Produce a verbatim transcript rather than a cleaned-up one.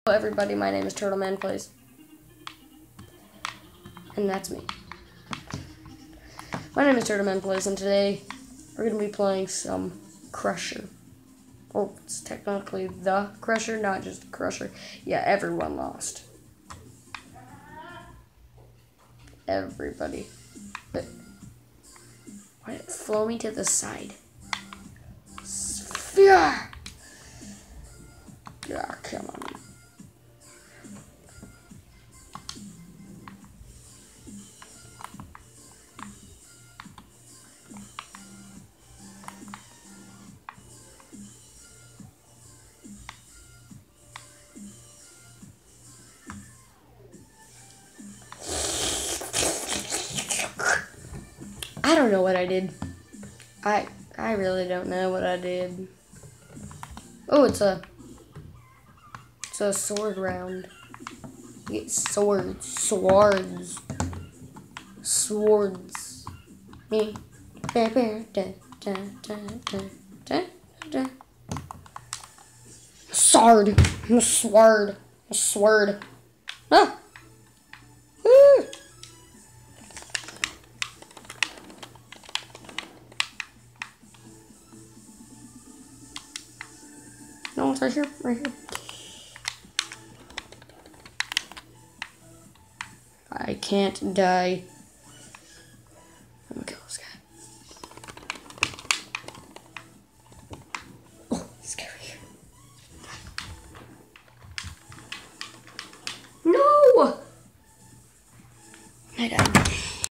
Hello everybody, my name is Turtleman Plays. And that's me. My name is Turtleman Plays, and today we're going to be playing some Crusher. Oh, it's technically the Crusher, not just Crusher. Yeah, everyone lost. Everybody. But why did it flow me to the side? Sphere! Yeah, come on. I don't know what I did. I I really don't know what I did. Oh, it's a it's a sword round. You get swords, swords, swords. Me. Sword, sword, sword. Ah. Woo. No, it's right here, right here. I can't die.